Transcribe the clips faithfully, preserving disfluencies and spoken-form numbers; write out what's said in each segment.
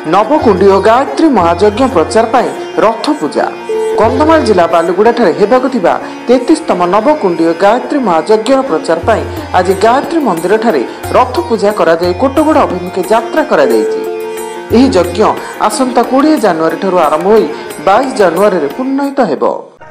नवकुंडी और गायत्री महायज्ञ प्रचार पाई रथ पूजा कंधमाल जिला बालुगुड़ा हेबाकु थिबा तैंतीसतम नवकुंडी और गायत्री महायज्ञ प्रचार पाई आज गायत्री मंदिर ठारे रथ पूजा करा जाय कोटगुड़ा अभिमुखे यात्रा करा जायछि। एही यज्ञ आसंता बीस जनवरी ठारू आरंभ होई बाईस जनवरी रे पूर्णाहित हेबो।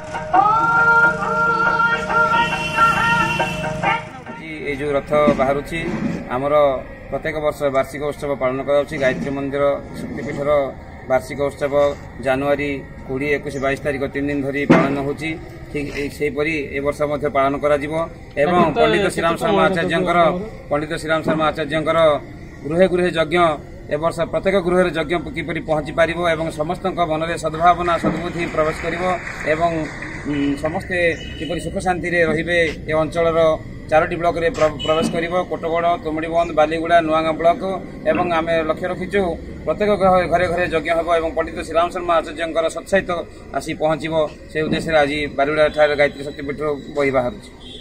ये जो रथ बाहरुछि आमर प्रत्येक वर्ष वार्षिक उत्सव पालन कर गायत्री मंदिर शक्तिपीठर वार्षिक उत्सव जनवरी कोड़े एकुश बैश तारीख तीन दिन धरी पालन होची। ठीक सेहीपरी ए वर्ष मध्य पालन करा जिवो एवं पंडित श्रीराम शर्मा आचार्य पंडित श्रीराम शर्मा आचार्य गृहे गृहे यज्ञ ए वर्ष प्रत्येक गृह यज्ञ किपरि पहुंची पारिबो एवं समस्त मन में सद्भावना सद्बुद्धि प्रवेश करिवो एवं समस्ते किपरि सुख शांति रे रहिबे। ए अंचलर चारोटी ब्लॉक रे प्रवेश करिवो कोटगड़ तुमड़ीबंध बालीगुड़ा नुआगां ब्लॉक एवं आम लक्ष्य रखीचु प्रत्येक घरे घरे यज्ञ हम और पंडित श्रीराम शर्मा आचार्य सत्सहित आसी पहुंचब से उद्देश्य आज बालीगुड़ा ठारे गायत्री शक्तिपीठ बही बाहर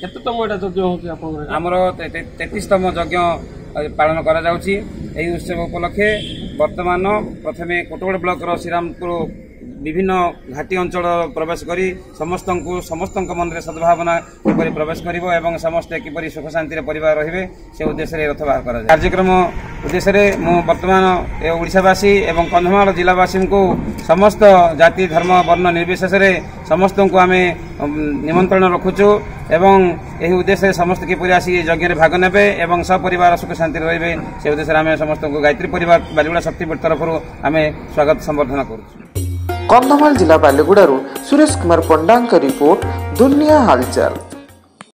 आमर तैंतीसतम यज्ञ पालन करा जाउछि। एही उत्सव उपलक्षे वर्तमान प्रथमे कोटगड़ ब्लॉक श्रीरामपुर विभिन्न घाटी अंचल प्रवेश करी समस्त समस्त मन में सद्भावना किपरि प्रवेश करिवो एवं समस्ते किपरि सुख शांति परिवार रहिबे से उद्देश्य रथ बाहर करा कार्यक्रम उद्देश्य मु वर्तमान ओडिशावासी एवं कंधमाल जिलावासी को समस्त जाति धर्म वर्ण निर्विशेष समस्त को आम निमंत्रण रखुचु एवं यही उद्देश्य समस्त किपरि आसी यज्ञ में भाग नेबे एवं सपरिवार सुख शांति रहिबे से उद्देश्य आम समस्त को गायत्री परिवार बालीगुड़ा शक्तिपीठ तरफ आम स्वागत संबर्धना करूँ। कंधमाल जिला बालीगुड़ारू सुरेश कुमार पंडा रिपोर्ट दुनिया हालचाल।